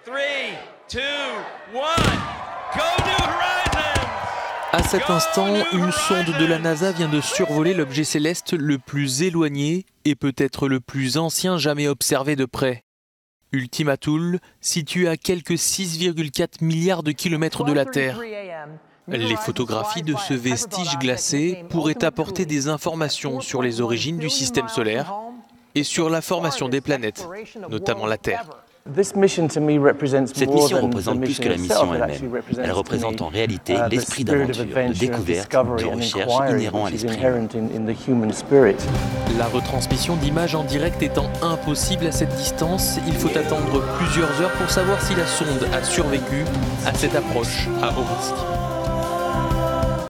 3, 2, 1, go New Horizons! À cet instant, une sonde de la NASA vient de survoler l'objet céleste le plus éloigné et peut-être le plus ancien jamais observé de près. Ultima Thule, situé à quelques 6,4 milliards de kilomètres de la Terre. Les photographies de ce vestige glacé pourraient apporter des informations sur les origines du système solaire et sur la formation des planètes, notamment la Terre. Cette mission représente plus que la mission elle-même. Elle représente en réalité l'esprit d'aventure, de découverte, de recherche inhérent à l'esprit humain. La retransmission d'images en direct étant impossible à cette distance, il faut attendre plusieurs heures pour savoir si la sonde a survécu à cette approche à haut risque.